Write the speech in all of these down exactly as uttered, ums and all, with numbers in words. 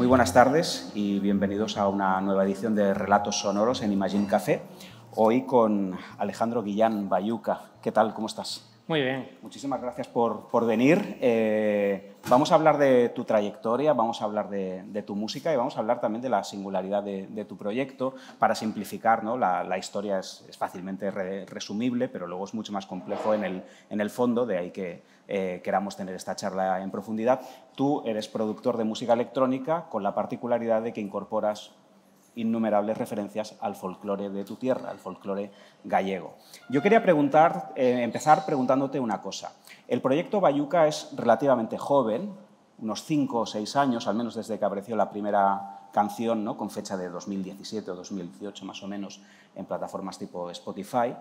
buenas tardes y bienvenidos a una nueva edición de Relatos Sonoros en Imagine Café. Hoy con Alejandro Guillán Bayuca. ¿Qué tal? ¿Cómo estás? Muy bien. Muchísimas gracias por, por venir. Eh, vamos a hablar de tu trayectoria, vamos a hablar de, de tu música y vamos a hablar también de la singularidad de, de tu proyecto. Para simplificar, ¿no? la, la historia es, es fácilmente re, resumible, pero luego es mucho más complejo en el, en el fondo, de ahí que eh, queramos tener esta charla en profundidad. Tú eres productor de música electrónica con la particularidad de que incorporas innumerables referencias al folclore de tu tierra, al folclore gallego. Yo quería preguntar, eh, empezar preguntándote una cosa. El proyecto Bayuca es relativamente joven, unos cinco o seis años, al menos desde que apareció la primera canción, ¿no? Con fecha de dos mil diecisiete o dos mil dieciocho más o menos, en plataformas tipo Spotify.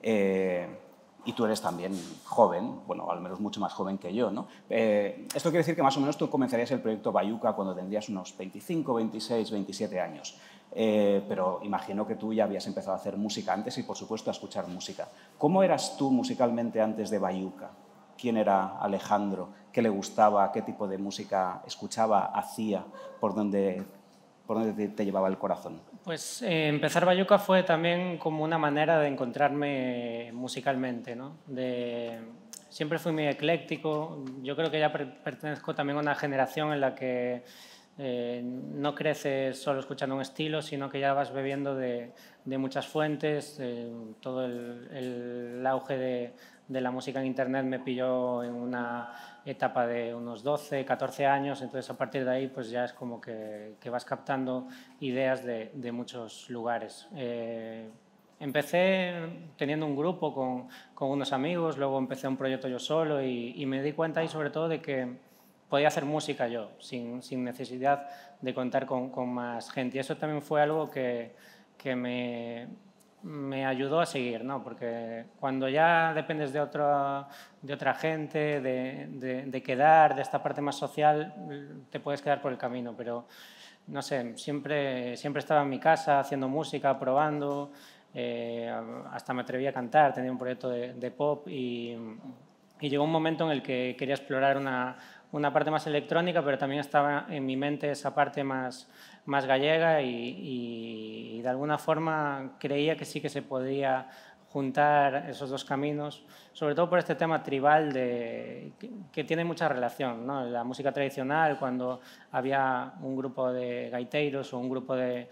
Eh, Y tú eres también joven, bueno, al menos mucho más joven que yo, ¿no? Eh, esto quiere decir que más o menos tú comenzarías el proyecto Bayuca cuando tendrías unos veinticinco, veintiséis, veintisiete años. Eh, pero imagino que tú ya habías empezado a hacer música antes y, por supuesto, a escuchar música. ¿Cómo eras tú musicalmente antes de Bayuca? ¿Quién era Alejandro? ¿Qué le gustaba? ¿Qué tipo de música escuchaba, hacía? ¿Por dónde, por dónde te, te llevaba el corazón? Pues eh, empezar Bayuca fue también como una manera de encontrarme musicalmente, ¿no? De, siempre fui muy ecléctico. Yo creo que ya pertenezco también a una generación en la que eh, no creces solo escuchando un estilo, sino que ya vas bebiendo de, de muchas fuentes. Eh, todo el, el auge de, de la música en Internet me pilló en una etapa de unos doce, catorce años, entonces a partir de ahí pues ya es como que, que vas captando ideas de, de muchos lugares. Eh, empecé teniendo un grupo con, con unos amigos, luego empecé un proyecto yo solo y, y me di cuenta ahí sobre todo de que podía hacer música yo, sin, sin necesidad de contar con, con más gente. Y eso también fue algo que, que me, me ayudó a seguir, ¿no? Porque cuando ya dependes de, otro, de otra gente, de, de, de quedar, de esta parte más social, te puedes quedar por el camino, pero no sé, siempre, siempre estaba en mi casa haciendo música, probando, eh, hasta me atreví a cantar, tenía un proyecto de, de pop y, y llegó un momento en el que quería explorar una, una parte más electrónica, pero también estaba en mi mente esa parte más, más gallega y, y, y de alguna forma creía que sí que se podía juntar esos dos caminos, sobre todo por este tema tribal de, que, que tiene mucha relación, ¿no? La música tradicional, cuando había un grupo de gaiteiros o un grupo de,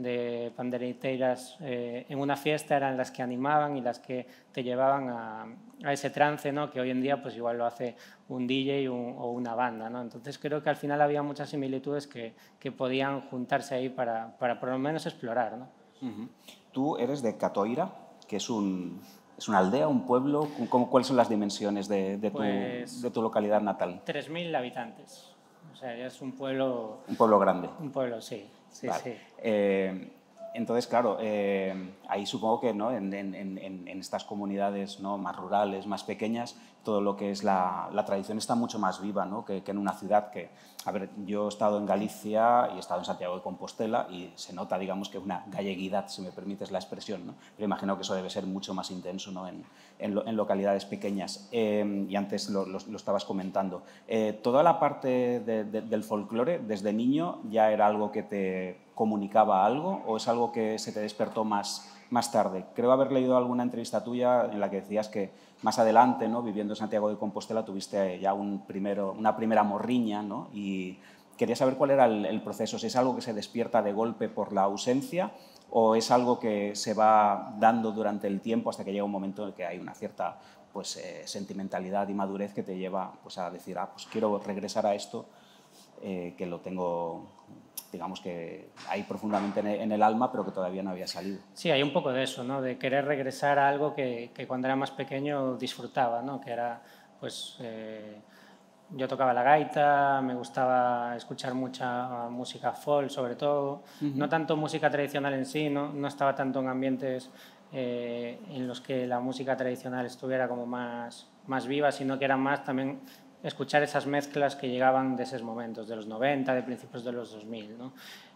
de pandereteiras eh, en una fiesta, eran las que animaban y las que te llevaban a, a ese trance, ¿no? Que hoy en día pues igual lo hace un D J un, o una banda, ¿no? Entonces creo que al final había muchas similitudes que, que podían juntarse ahí para, para por lo menos explorar, ¿no? Uh-huh. Tú eres de Catoira, que es, un, es una aldea, un pueblo. ¿Cómo, ¿Cuáles son las dimensiones de, de, pues, tu, de tu localidad natal? tres mil habitantes. O sea, es un pueblo... Un pueblo grande. Un pueblo, sí. sí, vale. sí. Eh, entonces, claro, eh, ahí supongo que, ¿no? en, en, en, en estas comunidades, ¿no? más rurales, más pequeñas, todo lo que es la, la tradición está mucho más viva, ¿no? que, que en una ciudad que... A ver, yo he estado en Galicia y he estado en Santiago de Compostela y se nota, digamos, que una galleguidad, si me permites la expresión, ¿no? Pero imagino que eso debe ser mucho más intenso, ¿no? en, en, lo, en localidades pequeñas. Eh, y antes lo, lo, lo estabas comentando. Eh, toda la parte de, de, del folclore, desde niño, ¿ya era algo que te comunicaba algo o es algo que se te despertó más, más tarde? Creo haber leído alguna entrevista tuya en la que decías que más adelante, ¿no? viviendo en Santiago de Compostela, tuviste ya un primero, una primera morriña, ¿no? Y quería saber cuál era el, el proceso, si es algo que se despierta de golpe por la ausencia o es algo que se va dando durante el tiempo hasta que llega un momento en el que hay una cierta pues, eh, sentimentalidad y madurez que te lleva pues, a decir, ah, pues quiero regresar a esto, eh, que lo tengo, digamos que ahí profundamente en el alma, pero que todavía no había salido. Sí, hay un poco de eso, ¿no? De querer regresar a algo que, que cuando era más pequeño disfrutaba, ¿no? Que era, pues, eh, yo tocaba la gaita, me gustaba escuchar mucha música folk, sobre todo, uh-huh. no tanto música tradicional en sí, no, no estaba tanto en ambientes eh, en los que la música tradicional estuviera como más, más viva, sino que era más también escuchar esas mezclas que llegaban de esos momentos, de los noventa, de principios de los dos mil, ¿no?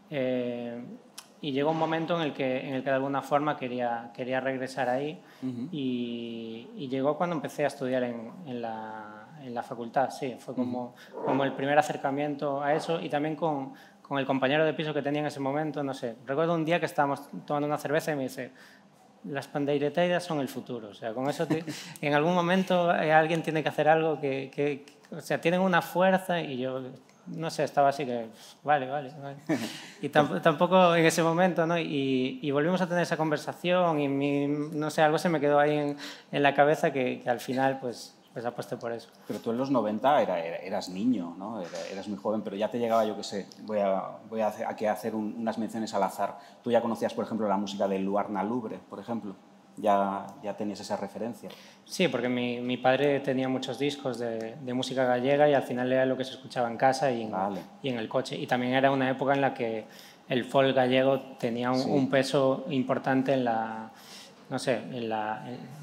Eh, y llegó un momento en el que, en el que de alguna forma quería, quería regresar ahí uh-huh. y, y llegó cuando empecé a estudiar en, en, la, en la facultad, sí, fue como, como el primer acercamiento a eso y también con, con el compañero de piso que tenía en ese momento, no sé, recuerdo un día que estábamos tomando una cerveza y me dice, las pandeireteiras son el futuro, o sea, con eso te, en algún momento eh, alguien tiene que hacer algo que, que, que, o sea, tienen una fuerza y yo, no sé, estaba así que, vale, vale, vale. Y tampoco en ese momento, ¿no? Y, y volvimos a tener esa conversación y mi, no sé, algo se me quedó ahí en, en la cabeza que, que al final, pues, pues aposté por eso. Pero tú en los noventa era, era, eras niño, ¿no? Eras muy joven, pero ya te llegaba, yo qué sé, voy a, voy a hacer, aquí a hacer un, unas menciones al azar. Tú ya conocías, por ejemplo, la música de Luarna Lubre, por ejemplo. Ya, ya tenías esa referencia. Sí, porque mi, mi padre tenía muchos discos de, de música gallega y al final era lo que se escuchaba en casa y en, vale. y en el coche. Y también era una época en la que el folk gallego tenía un, sí. un peso importante en la, no sé, en la...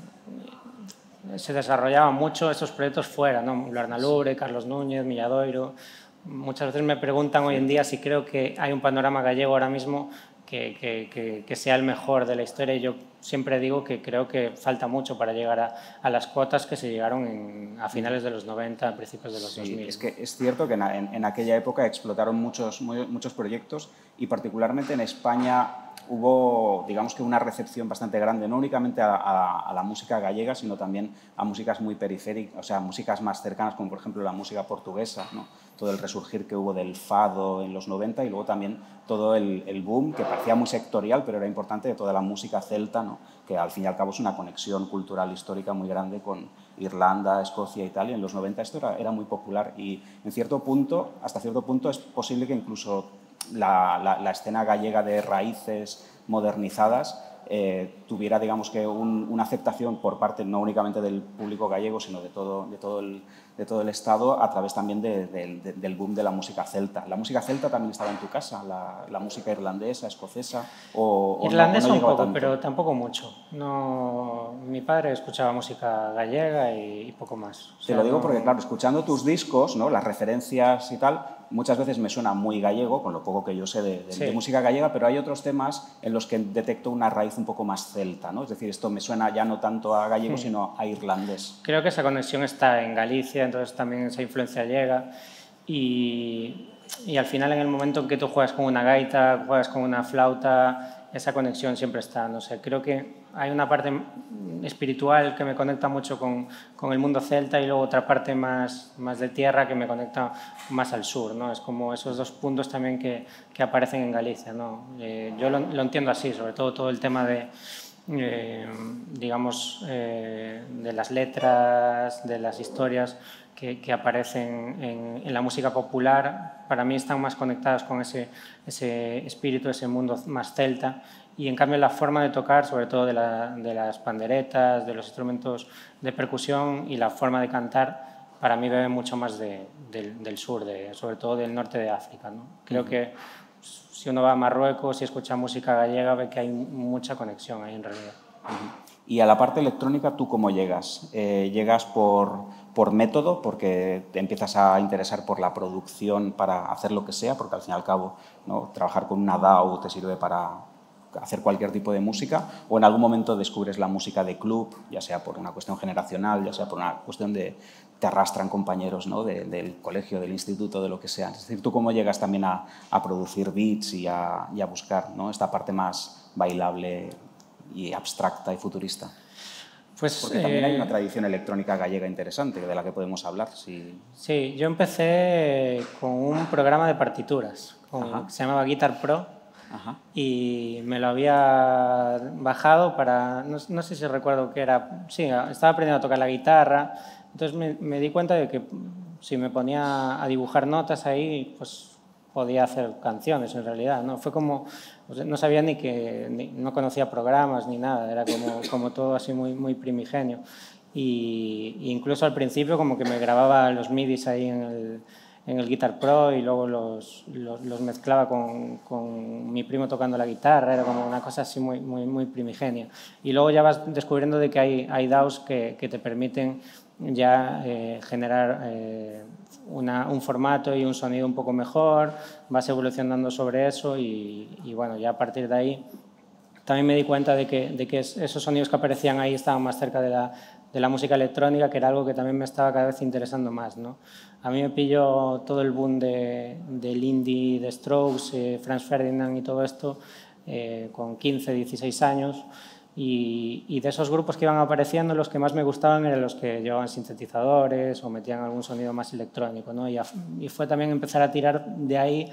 En, se desarrollaban mucho esos proyectos fuera, ¿no? Luarna Lubre, Carlos Núñez, Milladoiro. Muchas veces me preguntan hoy en día si creo que hay un panorama gallego ahora mismo que, que, que, que sea el mejor de la historia y yo siempre digo que creo que falta mucho para llegar a, a las cuotas que se llegaron en, a finales de los noventa, a principios de los sí, dos mil. Es que es cierto que en, en, en aquella época explotaron muchos, muy, muchos proyectos y particularmente en España hubo, digamos que una recepción bastante grande, no únicamente a, a, a la música gallega, sino también a músicas muy periféricas, o sea, músicas más cercanas, como por ejemplo la música portuguesa, ¿no? Todo el resurgir que hubo del fado en los noventa y luego también todo el, el boom, que parecía muy sectorial, pero era importante, de toda la música celta, ¿no? Que al fin y al cabo es una conexión cultural histórica muy grande con Irlanda, Escocia y tal, y en los noventa esto era, era muy popular y en cierto punto, hasta cierto punto es posible que incluso la, la, la escena gallega de raíces modernizadas eh, tuviera, digamos que, un, una aceptación por parte no únicamente del público gallego, sino de todo, de todo, el, de todo el Estado a través también de, de, de, del boom de la música celta. ¿La música celta también estaba en tu casa? ¿La, la música irlandesa, escocesa? O, Irlandesa o no, o no un poco, tanto? pero tampoco mucho. No, mi padre escuchaba música gallega y, y poco más. O sea, Te lo digo no... porque, claro, escuchando tus discos, ¿no? Las referencias y tal, muchas veces me suena muy gallego, con lo poco que yo sé de, de, sí. de música gallega, pero hay otros temas en los que detecto una raíz un poco más celta, ¿no? Es decir, esto me suena ya no tanto a gallego, sí. sino a irlandés. Creo que esa conexión está en Galicia, entonces también esa influencia llega y, y al final en el momento en que tú juegas con una gaita, juegas con una flauta, esa conexión siempre está, no sé, creo que hay una parte espiritual que me conecta mucho con, con el mundo celta y luego otra parte más, más de tierra que me conecta más al sur, ¿no? Es como esos dos puntos también que, que aparecen en Galicia, ¿no? Eh, yo lo, lo entiendo así, sobre todo todo el tema de, eh, digamos, eh, de las letras, de las historias que, que aparecen en, en la música popular, para mí están más conectadas con ese, ese espíritu, ese mundo más celta. Y en cambio la forma de tocar, sobre todo de, la, de las panderetas, de los instrumentos de percusión y la forma de cantar, para mí bebe mucho más de, de, del sur, de, sobre todo del norte de África, ¿no? Creo uh-huh. que si uno va a Marruecos y escucha música gallega, ve que hay mucha conexión ahí en realidad. Uh-huh. Y a la parte electrónica, ¿tú cómo llegas? Eh, ¿Llegas por, por método, porque te empiezas a interesar por la producción para hacer lo que sea? Porque al fin y al cabo, ¿no? Trabajar con una D A W te sirve para hacer cualquier tipo de música, o en algún momento descubres la música de club, ya sea por una cuestión generacional, ya sea por una cuestión de te arrastran compañeros, ¿no? de, del colegio, del instituto, de lo que sea. Es decir, ¿tú cómo llegas también a, a producir beats y a, y a buscar, ¿no? esta parte más bailable y abstracta y futurista? Pues, Porque también eh, hay una tradición electrónica gallega interesante de la que podemos hablar. Si... Sí, yo empecé con un programa de partituras con, que se llamaba Guitar Pro. Ajá. Y me lo había bajado para, no, no sé si recuerdo qué era, sí, estaba aprendiendo a tocar la guitarra, entonces me, me di cuenta de que si me ponía a dibujar notas ahí, pues podía hacer canciones en realidad, ¿no? Fue como, no sabía ni que, ni, no conocía programas ni nada, era como, como todo así muy, muy primigenio. Y, y incluso al principio como que me grababa los midis ahí en el... en el Guitar Pro y luego los, los, los mezclaba con, con mi primo tocando la guitarra, era como una cosa así muy, muy, muy primigenia. Y luego ya vas descubriendo de que hay, hay D A Ws que, que te permiten ya eh, generar eh, una, un formato y un sonido un poco mejor, vas evolucionando sobre eso y, y bueno, ya a partir de ahí también me di cuenta de que, de que esos sonidos que aparecían ahí estaban más cerca de la de la música electrónica, que era algo que también me estaba cada vez interesando más, ¿no? A mí me pilló todo el boom de, del indie, de Strokes, eh, Franz Ferdinand y todo esto, eh, con quince, dieciséis años, y, y de esos grupos que iban apareciendo, los que más me gustaban eran los que llevaban sintetizadores o metían algún sonido más electrónico, ¿no? Y, a, y fue también empezar a tirar de ahí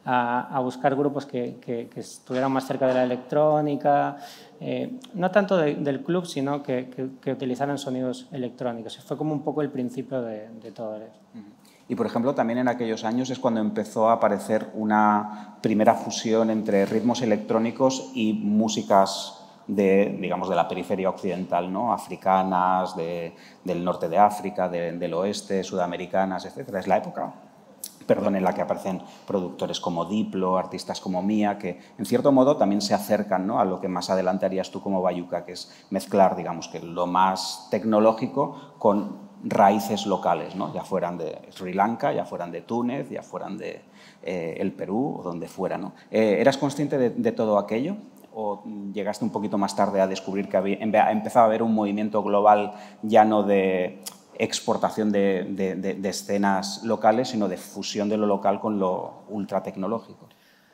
a, a buscar grupos que, que, que estuvieran más cerca de la electrónica, eh, no tanto de, del club, sino que, que, que utilizaran sonidos electrónicos. Fue como un poco el principio de, de todo esto. Y, por ejemplo, también en aquellos años es cuando empezó a aparecer una primera fusión entre ritmos electrónicos y músicas de, digamos, de la periferia occidental, ¿no? Africanas, de, del norte de África, de, del oeste, sudamericanas, etcétera. Es la época, perdón, en la que aparecen productores como Diplo, artistas como Mía, que en cierto modo también se acercan, ¿no?, a lo que más adelante harías tú como Bayuca, que es mezclar, digamos, que lo más tecnológico con raíces locales, ¿no? Ya fueran de Sri Lanka, ya fueran de Túnez, ya fueran de eh, el Perú o donde fuera, ¿no? Eh, ¿Eras consciente de, de todo aquello? ¿O llegaste un poquito más tarde a descubrir que había, empezaba a haber un movimiento global ya no de exportación de, de, de, de escenas locales, sino de fusión de lo local con lo ultra tecnológico?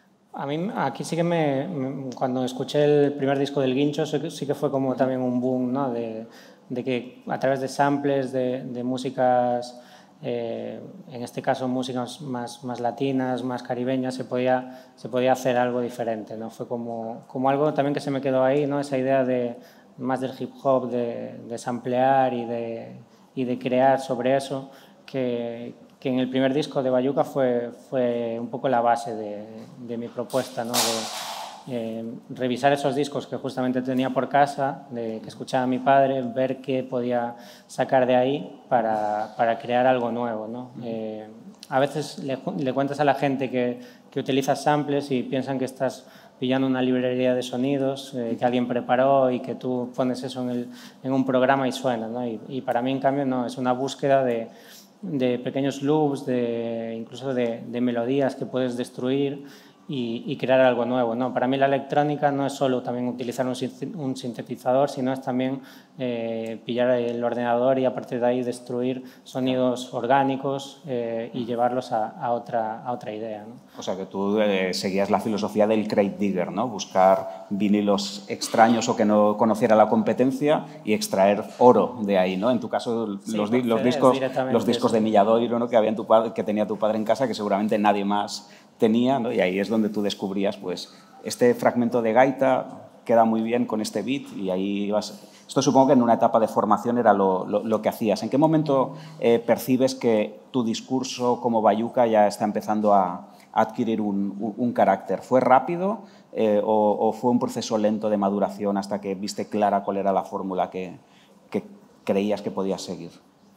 A mí aquí sí que me, me, cuando escuché el primer disco del Guincho, sí que, sí que fue como también un boom, ¿no? de, de que a través de samples, de, de músicas, eh, en este caso músicas más, más latinas, más caribeñas, se podía, se podía hacer algo diferente, ¿no? Fue como, como algo también que se me quedó ahí, ¿no? Esa idea de más del hip hop, de, de samplear y de, y de crear sobre eso, que, que en el primer disco de Bayuca fue, fue un poco la base de, de mi propuesta, ¿no? De, eh, revisar esos discos que justamente tenía por casa, de, que escuchaba a mi padre, ver qué podía sacar de ahí para, para crear algo nuevo, ¿no? Eh, a veces le, le cuentas a la gente que, que utilizas samples y piensan que estás pillando una librería de sonidos eh, que alguien preparó y que tú pones eso en, el, en un programa y suena, ¿no? Y, y para mí, en cambio, no, es una búsqueda de, de pequeños loops, de, incluso de, de melodías que puedes destruir y, y crear algo nuevo, ¿no? Para mí la electrónica no es solo también utilizar un, un sintetizador, sino es también eh, pillar el ordenador y a partir de ahí destruir sonidos orgánicos eh, y llevarlos a, a, otra, a otra idea, ¿no? O sea, que tú eh, seguías la filosofía del crate digger, ¿no? Buscar vinilos extraños o que no conociera la competencia y extraer oro de ahí, ¿no? En tu caso, sí, los, los discos, los discos de Milladoiro, ¿no?, que, había en tu padre, que tenía tu padre en casa, que seguramente nadie más tenía, ¿no? Y ahí es donde tú descubrías, pues, este fragmento de gaita queda muy bien con este beat y ahí ibas... Esto supongo que en una etapa de formación era lo, lo, lo que hacías. ¿En qué momento eh, percibes que tu discurso como Bayuca ya está empezando a adquirir un, un, un carácter? ¿Fue rápido eh, o, o fue un proceso lento de maduración hasta que viste clara cuál era la fórmula que, que creías que podías seguir?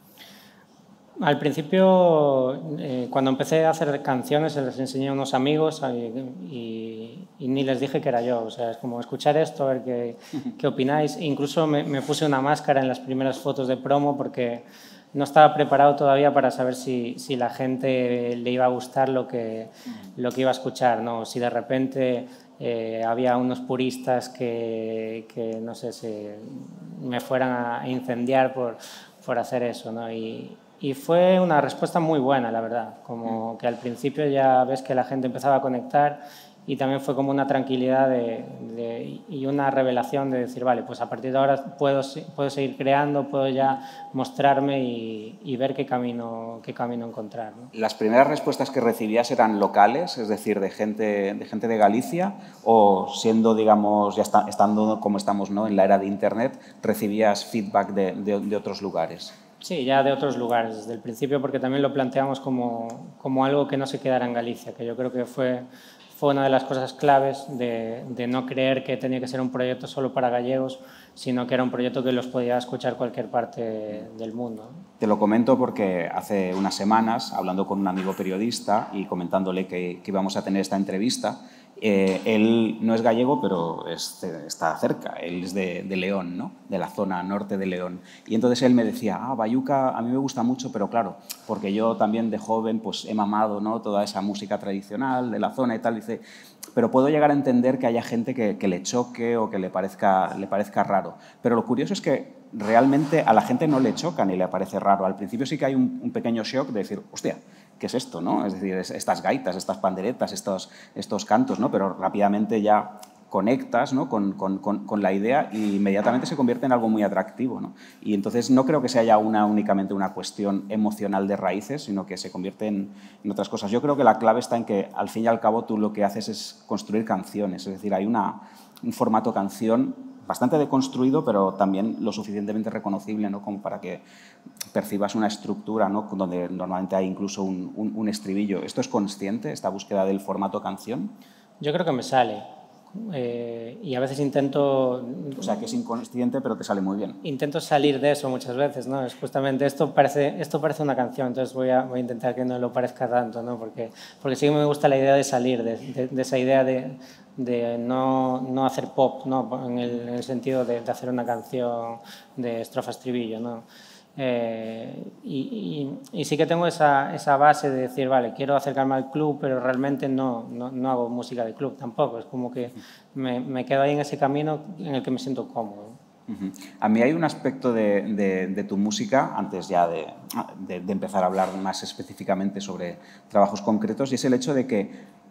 Al principio, eh, cuando empecé a hacer canciones, se les enseñé a unos amigos y, y, y ni les dije que era yo. O sea, es como escuchar esto, a ver qué, qué opináis. Incluso me, me puse una máscara en las primeras fotos de promo porque no estaba preparado todavía para saber si, si la gente le iba a gustar lo que, lo que iba a escuchar, ¿no? Si de repente eh, había unos puristas que, que no sé, se, me fueran a incendiar por, por hacer eso, ¿no? Y, Y fue una respuesta muy buena, la verdad, como que al principio ya ves que la gente empezaba a conectar y también fue como una tranquilidad de, de, y una revelación de decir, vale, pues a partir de ahora puedo, puedo seguir creando, puedo ya mostrarme y, y ver qué camino, qué camino encontrar, ¿no? ¿Las primeras respuestas que recibías eran locales, es decir, de gente de, gente de Galicia, o siendo, digamos, ya está, estando como estamos, ¿no?, en la era de Internet, recibías feedback de, de, de otros lugares? Sí, ya de otros lugares, desde el principio, porque también lo planteamos como, como algo que no se quedara en Galicia, que yo creo que fue, fue una de las cosas claves de, de no creer que tenía que ser un proyecto solo para gallegos, sino que era un proyecto que los podía escuchar cualquier parte del mundo. Te lo comento porque hace unas semanas, hablando con un amigo periodista y comentándole que, que íbamos a tener esta entrevista, Eh, él no es gallego, pero es, está cerca, él es de, de León, ¿no?, de la zona norte de León. Y entonces él me decía, ah, Bayuca a mí me gusta mucho, pero claro, porque yo también de joven pues, he mamado, ¿no?, toda esa música tradicional de la zona y tal. Dice, pero puedo llegar a entender que haya gente que, que le choque o que le parezca, le parezca raro. Pero lo curioso es que realmente a la gente no le choca ni le parece raro. Al principio sí que hay un, un pequeño shock de decir, hostia, ¿qué es esto, no? Es decir, es, estas gaitas, estas panderetas, estos, estos cantos, ¿no? Pero rápidamente ya conectas, ¿no? con, con, con, con la idea y inmediatamente se convierte en algo muy atractivo, ¿no? Y entonces no creo que sea ya una, únicamente una cuestión emocional de raíces, sino que se convierte en, en otras cosas. Yo creo que la clave está en que, al fin y al cabo, tú lo que haces es construir canciones. Es decir, hay una, un formato canción bastante deconstruido, pero también lo suficientemente reconocible, ¿no? Como para que percibas una estructura, ¿no? Donde normalmente hay incluso un, un, un estribillo. ¿Esto es consciente, esta búsqueda del formato canción? Yo creo que me sale. Eh, y a veces intento... O sea, que es inconsciente, pero te sale muy bien. Intento salir de eso muchas veces, ¿no? Es justamente esto parece, esto parece una canción, entonces voy a, voy a intentar que no lo parezca tanto, ¿no? Porque, porque sí que me gusta la idea de salir, de, de, de esa idea de, de no, no hacer pop, ¿no? En el, en el sentido de, de hacer una canción de estrofa-estribillo, ¿no? Eh, y, y, y sí que tengo esa, esa base de decir, vale, quiero acercarme al club, pero realmente no, no, no hago música de club tampoco. Es como que me, me quedo ahí en ese camino en el que me siento cómodo. Uh-huh. A mí hay un aspecto de, de, de tu música, antes ya de, de, de empezar a hablar más específicamente sobre trabajos concretos, y es el hecho de que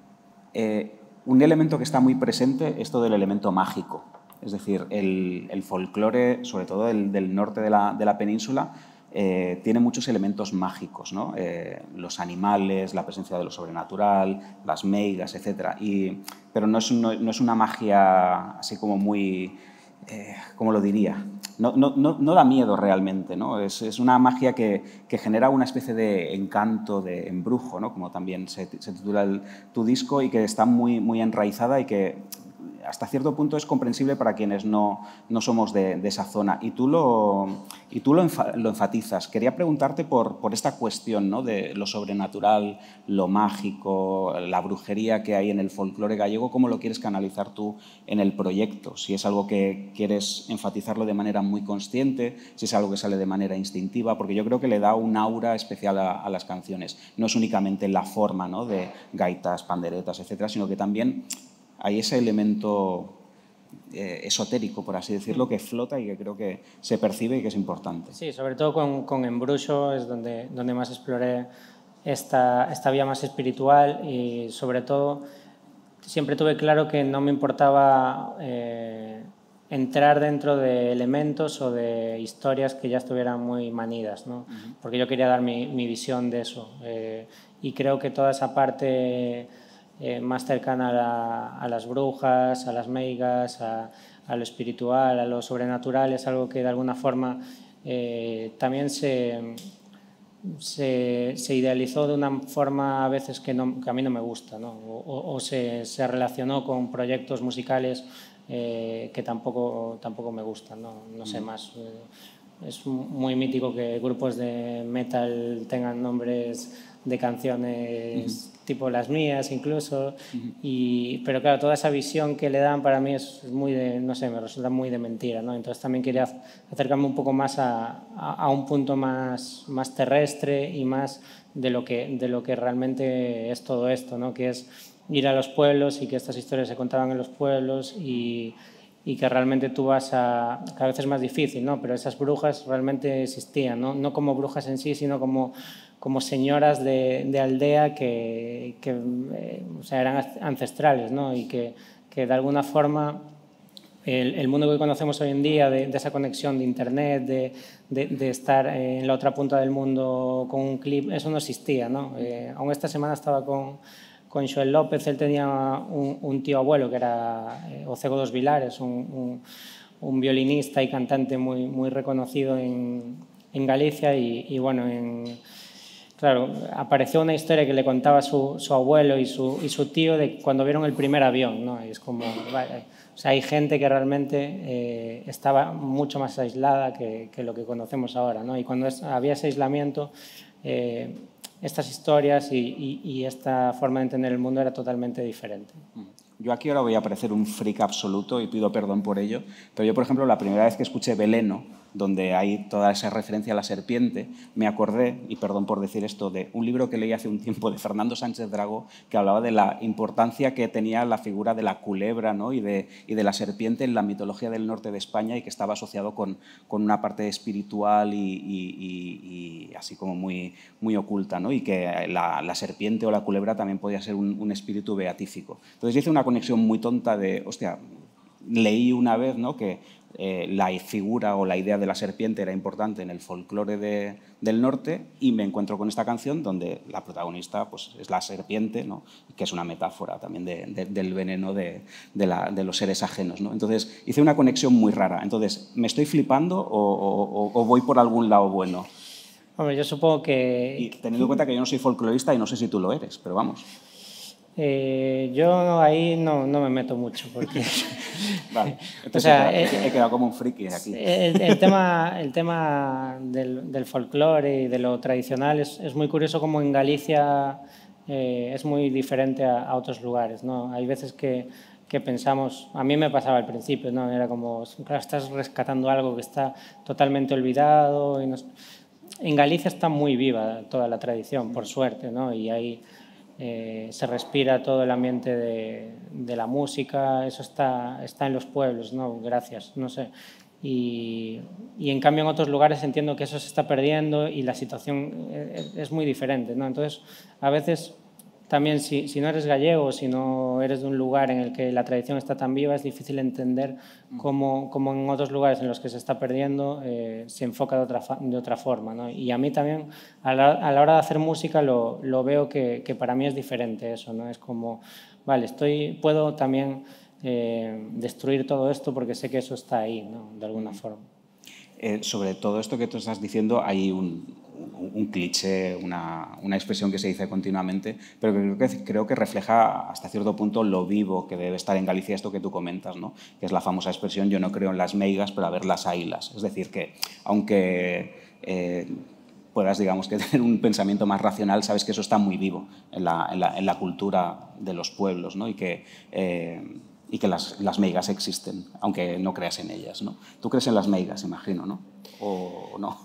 eh, un elemento que está muy presente es todo el elemento mágico. Es decir, el, el folclore, sobre todo el, del norte de la, de la península, eh, tiene muchos elementos mágicos, ¿no? Eh, los animales, la presencia de lo sobrenatural, las meigas, etcétera. Y, pero no es, no, no es una magia así como muy... Eh, ¿cómo lo diría? No, no, no, no da miedo realmente, ¿no? Es, es una magia que, que genera una especie de encanto, de embrujo, ¿no? Como también se, se titula el, tu disco, y que está muy, muy enraizada y que hasta cierto punto es comprensible para quienes no, no somos de, de esa zona. Y tú lo, y tú lo, enfa, lo enfatizas. Quería preguntarte por, por esta cuestión, ¿no? De lo sobrenatural, lo mágico, la brujería que hay en el folclore gallego. ¿Cómo lo quieres canalizar tú en el proyecto? Si es algo que quieres enfatizarlo de manera muy consciente, si es algo que sale de manera instintiva, porque yo creo que le da un aura especial a, a las canciones. No es únicamente la forma, ¿no? De gaitas, panderetas, etcétera, sino que también hay ese elemento eh, esotérico, por así decirlo, que flota y que creo que se percibe y que es importante. Sí, sobre todo con, con Embruxo es donde, donde más exploré esta, esta vía más espiritual, y sobre todo siempre tuve claro que no me importaba eh, entrar dentro de elementos o de historias que ya estuvieran muy manidas, ¿no? Uh-huh. Porque yo quería dar mi, mi visión de eso. Eh, y creo que toda esa parte... Eh, más cercana a, la, a las brujas, a las meigas, a, a lo espiritual, a lo sobrenatural, es algo que de alguna forma eh, también se, se, se idealizó de una forma a veces que, no, que a mí no me gusta, ¿no? O, o se, se relacionó con proyectos musicales eh, que tampoco, tampoco me gustan, ¿no? No sé más. Eh, es muy mítico que grupos de metal tengan nombres de canciones uh-huh. tipo las mías incluso, uh-huh. y, pero claro, toda esa visión que le dan para mí es muy de, no sé, me resulta muy de mentira, ¿no? Entonces también quería acercarme un poco más a, a, a un punto más, más terrestre y más de lo, que, de lo que realmente es todo esto, ¿no? Que es ir a los pueblos y que estas historias se contaban en los pueblos, y, y que realmente tú vas a... Cada vez es más difícil, ¿no? Pero esas brujas realmente existían, ¿no? No como brujas en sí, sino como... como señoras de, de aldea que, que eh, o sea, eran ancestrales, ¿no? Y que, que de alguna forma el, el mundo que conocemos hoy en día, de, de esa conexión de internet, de, de, de estar en la otra punta del mundo con un clip, eso no existía, ¿no? Eh, aún esta semana estaba con, con Joel López, él tenía un, un tío abuelo que era eh, Ocego dos Vilares, un, un, un violinista y cantante muy, muy reconocido en, en Galicia, y, y bueno, en... Claro, apareció una historia que le contaba su, su abuelo y su, y su tío de cuando vieron el primer avión, ¿no? Y es como, vale, o sea, hay gente que realmente eh, estaba mucho más aislada que, que lo que conocemos ahora, ¿no? Y cuando es, había ese aislamiento, eh, estas historias y, y, y esta forma de entender el mundo era totalmente diferente. Yo aquí ahora voy a parecer un freak absoluto y pido perdón por ello, pero yo, por ejemplo, la primera vez que escuché Veleno donde hay toda esa referencia a la serpiente, me acordé, y perdón por decir esto, de un libro que leí hace un tiempo de Fernando Sánchez Dragó, que hablaba de la importancia que tenía la figura de la culebra, ¿no? y, de, y de la serpiente en la mitología del norte de España, y que estaba asociado con, con una parte espiritual y, y, y, y así como muy, muy oculta, ¿no? Y que la, la serpiente o la culebra también podía ser un, un espíritu beatífico. Entonces hice una conexión muy tonta de, hostia, leí una vez, ¿no? que eh, la figura o la idea de la serpiente era importante en el folclore de, del norte, y me encuentro con esta canción donde la protagonista pues, es la serpiente, ¿no? que es una metáfora también de, de, del veneno de, de, la, de los seres ajenos, ¿no? Entonces hice una conexión muy rara. Entonces, ¿me estoy flipando o, o, o voy por algún lado bueno? Hombre, yo supongo que... Y teniendo en cuenta que yo no soy folclorista y no sé si tú lo eres, pero vamos. Eh, yo ahí no, no me meto mucho porque... Vale, entonces o sea, he, eh, quedado, he quedado como un friki aquí. El, el tema, el tema del, del folclore y de lo tradicional es, es muy curioso como en Galicia eh, es muy diferente a, a otros lugares, ¿no? Hay veces que, que pensamos, a mí me pasaba al principio, ¿no? Era como, claro, estás rescatando algo que está totalmente olvidado. Y nos... En Galicia está muy viva toda la tradición, por suerte, ¿no? Y hay... Eh, se respira todo el ambiente de, de la música, eso está, está en los pueblos, ¿no? Gracias, no sé. Y, y en cambio en otros lugares entiendo que eso se está perdiendo y la situación es, es muy diferente, ¿no? Entonces, a veces también si, si no eres gallego, si no eres de un lugar en el que la tradición está tan viva, es difícil entender cómo, cómo en otros lugares en los que se está perdiendo eh, se enfoca de otra, de otra forma, ¿no? Y a mí también, a la, a la hora de hacer música, lo, lo veo que, que para mí es diferente eso, ¿no? Es como, vale, estoy, puedo también eh, destruir todo esto porque sé que eso está ahí, ¿no? De alguna forma. Eh, sobre todo esto que tú estás diciendo, hay un, un, un cliché, una, una expresión que se dice continuamente, pero que creo, que creo que refleja hasta cierto punto lo vivo que debe estar en Galicia esto que tú comentas, ¿no? Que es la famosa expresión "yo no creo en las meigas, pero a ver las ailas". Es decir, que aunque eh, puedas, digamos, que tener un pensamiento más racional, sabes que eso está muy vivo en la, en la, en la cultura de los pueblos, ¿no? Y que... Eh, y que las, las meigas existen, aunque no creas en ellas, ¿no? Tú crees en las meigas, imagino, ¿no? ¿O no?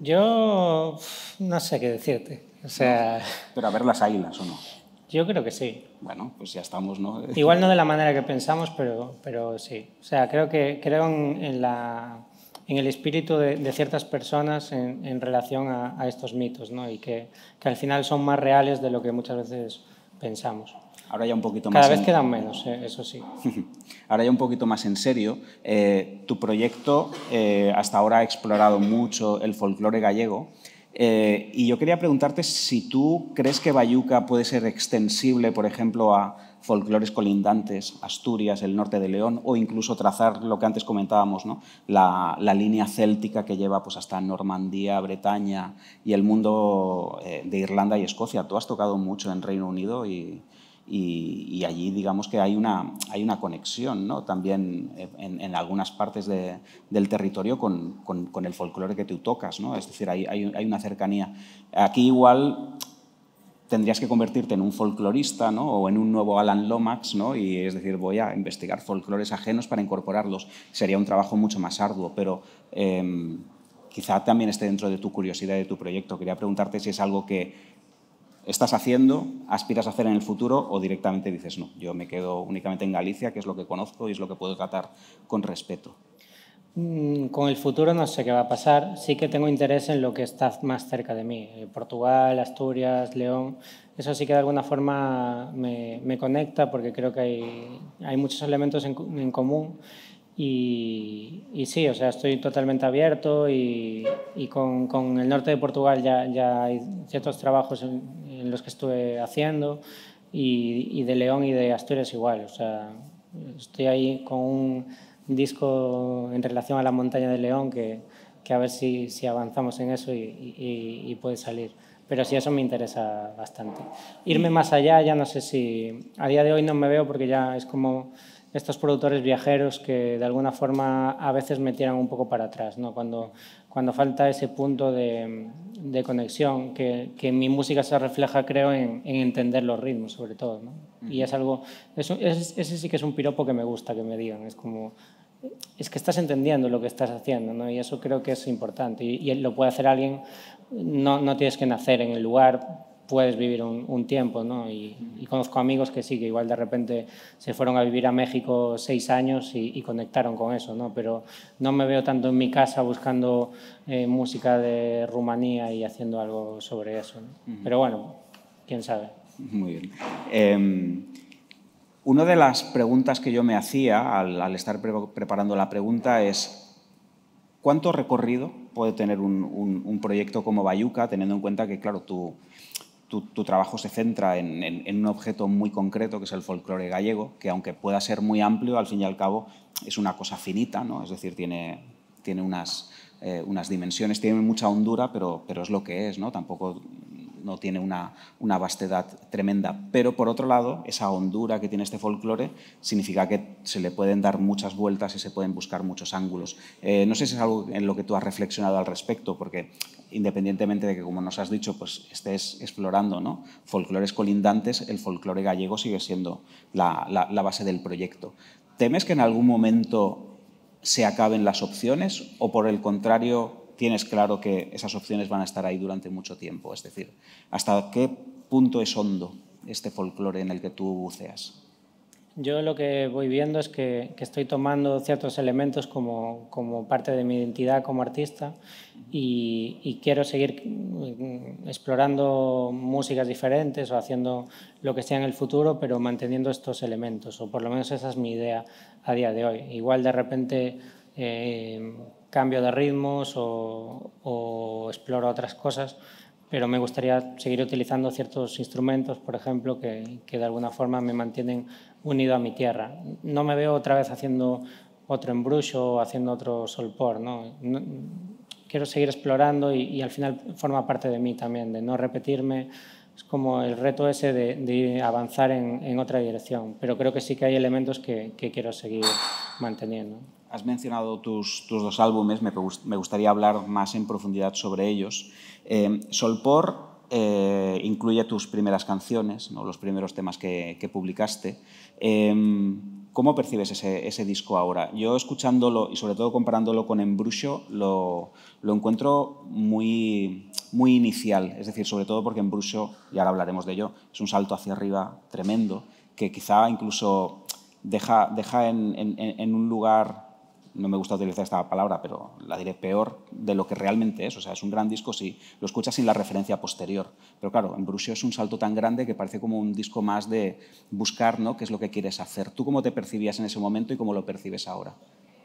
Yo no sé qué decirte. O sea... No, pero a ver las águilas, ¿o no? Yo creo que sí. Bueno, pues ya estamos, ¿no? Igual no de la manera que pensamos, pero, pero sí. O sea, creo que creo en, en, la, en el espíritu de, de ciertas personas en, en relación a, a estos mitos, ¿no? Y que, que al final son más reales de lo que muchas veces pensamos. Ahora ya un poquito Cada más vez en... quedan menos, eh, eso sí. Ahora ya un poquito más en serio, eh, tu proyecto eh, hasta ahora ha explorado mucho el folclore gallego, eh, y yo quería preguntarte si tú crees que Bayuca puede ser extensible, por ejemplo, a folclores colindantes, Asturias, el norte de León, o incluso trazar lo que antes comentábamos, ¿no? la, la línea céltica que lleva pues, hasta Normandía, Bretaña y el mundo eh, de Irlanda y Escocia. Tú has tocado mucho en Reino Unido y... Y, y allí digamos que hay una, hay una conexión, ¿no? También en, en algunas partes de, del territorio con, con, con el folclore que tú tocas, ¿no? Es decir, hay, hay, hay una cercanía. Aquí igual tendrías que convertirte en un folclorista, ¿no? O en un nuevo Alan Lomax, ¿no? Y es decir, voy a investigar folclores ajenos para incorporarlos. Sería un trabajo mucho más arduo, pero eh, quizá también esté dentro de tu curiosidad, de tu proyecto. Quería preguntarte si es algo que estás haciendo, aspiras a hacer en el futuro, o directamente dices, no, yo me quedo únicamente en Galicia, que es lo que conozco y es lo que puedo tratar con respeto. Con el futuro no sé qué va a pasar. Sí que tengo interés en lo que está más cerca de mí. Portugal, Asturias, León. Eso sí que de alguna forma me, me conecta porque creo que hay, hay muchos elementos en, en común. Y, y sí, o sea, estoy totalmente abierto y, y con, con el norte de Portugal ya, ya hay ciertos trabajos en, en los que estuve haciendo y, y de León y de Asturias igual. O sea, estoy ahí con un disco en relación a la montaña de León que, que a ver si, si avanzamos en eso y, y, y puede salir. Pero sí, eso me interesa bastante. Irme más allá, ya no sé si... A día de hoy no me veo porque ya es como estos productores viajeros que de alguna forma a veces me tiran un poco para atrás, ¿no? Cuando, cuando falta ese punto de, de conexión, que, que en mi música se refleja, creo, en, en entender los ritmos, sobre todo, ¿no? Y es algo... Es, es, ese sí que es un piropo que me gusta que me digan. Es como... es que estás entendiendo lo que estás haciendo, ¿no? Y eso creo que es importante. Y, y lo puede hacer alguien, no, no tienes que nacer en el lugar, puedes vivir un, un tiempo, ¿no? Y, y conozco amigos que sí, que igual de repente se fueron a vivir a México seis años y, y conectaron con eso, ¿no? Pero no me veo tanto en mi casa buscando eh, música de Rumanía y haciendo algo sobre eso, ¿no? Uh-huh. Pero bueno, quién sabe. Muy bien. Eh, una de las preguntas que yo me hacía al, al estar pre preparando la pregunta es ¿cuánto recorrido puede tener un, un, un proyecto como Bayuca, teniendo en cuenta que, claro, tú Tu, tu trabajo se centra en, en, en un objeto muy concreto, que es el folclore gallego, que aunque pueda ser muy amplio, al fin y al cabo es una cosa finita, ¿no? Es decir, tiene, tiene unas, eh, unas dimensiones, tiene mucha hondura, pero, pero es lo que es, ¿no? Tampoco no tiene una, una vastedad tremenda. Pero, por otro lado, esa hondura que tiene este folclore significa que se le pueden dar muchas vueltas y se pueden buscar muchos ángulos. Eh, no sé si es algo en lo que tú has reflexionado al respecto, porque independientemente de que, como nos has dicho, pues estés explorando, ¿no?, folclores colindantes, el folclore gallego sigue siendo la, la, la base del proyecto. ¿Temes que en algún momento se acaben las opciones o, por el contrario, tienes claro que esas opciones van a estar ahí durante mucho tiempo? Es decir, ¿hasta qué punto es hondo este folclore en el que tú buceas? Yo lo que voy viendo es que, que estoy tomando ciertos elementos como, como parte de mi identidad como artista y, y quiero seguir explorando músicas diferentes o haciendo lo que sea en el futuro, pero manteniendo estos elementos, o por lo menos esa es mi idea a día de hoy. Igual de repente eh, cambio de ritmos o, o exploro otras cosas, pero me gustaría seguir utilizando ciertos instrumentos, por ejemplo, que, que de alguna forma me mantienen unido a mi tierra. No me veo otra vez haciendo otro embruxo o haciendo otro solpor, ¿no? No, quiero seguir explorando y, y al final forma parte de mí también, de no repetirme. Es como el reto ese de, de avanzar en, en otra dirección, pero creo que sí que hay elementos que, que quiero seguir manteniendo. Has mencionado tus, tus dos álbumes, me, me gustaría hablar más en profundidad sobre ellos. Eh, Solpor eh, incluye tus primeras canciones, ¿no?, los primeros temas que, que publicaste. Eh, ¿Cómo percibes ese, ese disco ahora? Yo, escuchándolo y sobre todo comparándolo con Embruxo, lo, lo encuentro muy, muy inicial. Es decir, sobre todo porque Embruxo, y ahora hablaremos de ello, es un salto hacia arriba tremendo, que quizá incluso deja, deja en, en, en un lugar, no me gusta utilizar esta palabra, pero la diré, peor de lo que realmente es. O sea, es un gran disco si lo escuchas sin la referencia posterior. Pero claro, Embruxo es un salto tan grande que parece como un disco más de buscar, ¿no?, qué es lo que quieres hacer. ¿Tú cómo te percibías en ese momento y cómo lo percibes ahora?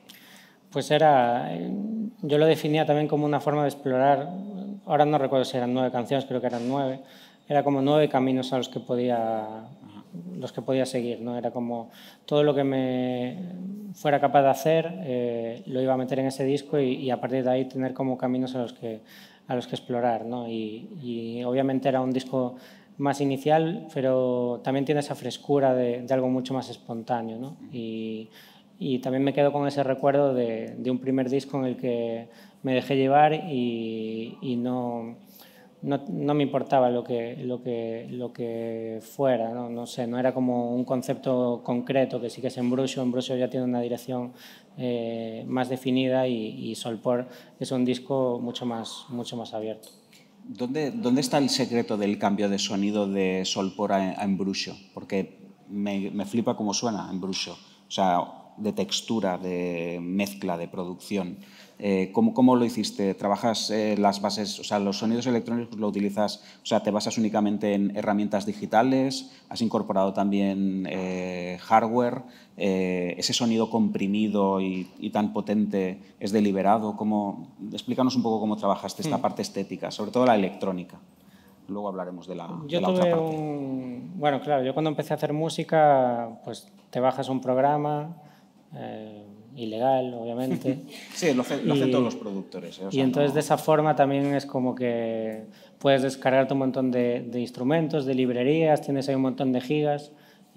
Pues era, yo lo definía también como una forma de explorar. Ahora no recuerdo si eran nueve canciones, creo que eran nueve. Era como nueve caminos a los que podía, los que podía seguir, ¿no? Era como todo lo que me fuera capaz de hacer eh, lo iba a meter en ese disco y, y a partir de ahí tener como caminos a los que, a los que explorar, ¿no? Y, y obviamente era un disco más inicial, pero también tiene esa frescura de, de algo mucho más espontáneo, ¿no? Y, y también me quedo con ese recuerdo de, de un primer disco en el que me dejé llevar y, y no, no, no me importaba lo que, lo que, lo que fuera, ¿no? No sé, no era como un concepto concreto, que sí que es Embruxo. Embruxo ya tiene una dirección eh, más definida y, y Solpor es un disco mucho más, mucho más abierto. ¿Dónde, ¿Dónde está el secreto del cambio de sonido de Solpor a, a Embruxo? Porque me, me flipa cómo suena Embruxo. O sea, de textura, de mezcla, de producción. Eh, ¿cómo, ¿Cómo lo hiciste? ¿Trabajas eh, las bases, o sea, los sonidos electrónicos lo utilizas, o sea, te basas únicamente en herramientas digitales? ¿Has incorporado también eh, hardware? Eh, ¿Ese sonido comprimido y, y tan potente es deliberado? ¿Cómo? Explícanos un poco cómo trabajaste esta parte estética, sobre todo la electrónica. Luego hablaremos de la, yo de la tuve otra parte. Un, bueno, claro, yo cuando empecé a hacer música, pues te bajas un programa, eh, ilegal, obviamente. Sí, lo, lo hacen todos los productores. ¿eh? O sea, y entonces no... de esa forma también es como que puedes descargarte un montón de, de instrumentos, de librerías, tienes ahí un montón de gigas